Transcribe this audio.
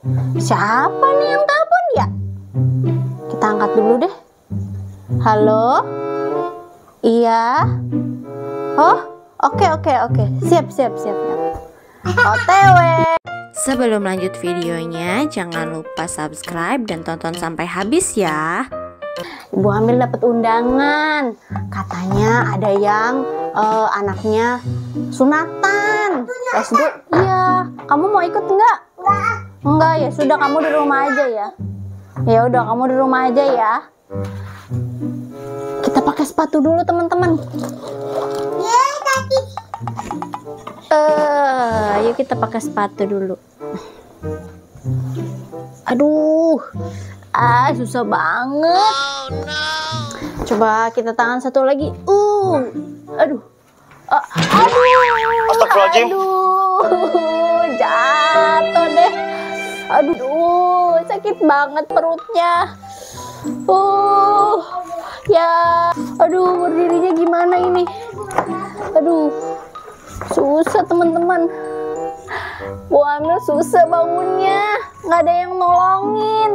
Siapa nih yang telepon ya? Kita angkat dulu deh. Halo? Iya? Oh, oke. Siap. OTW. Sebelum lanjut videonya, jangan lupa subscribe dan tonton sampai habis ya. Ibu hamil dapat undangan. Katanya ada yang anaknya sunatan. Iya. Kamu mau ikut enggak? Enggak ya, sudah kamu di rumah aja ya. Ya udah kamu di rumah aja ya. Kita pakai sepatu dulu teman-teman. Ayo kita pakai sepatu dulu. Aduh, susah banget. Coba kita tangan satu lagi. Aduh. Astagfirullahaladzim. Jatuh deh. Aduh, sakit banget perutnya. Ya. Aduh, berdirinya gimana ini? Aduh, susah teman-teman. Bu hamil susah bangunnya, nggak ada yang nolongin.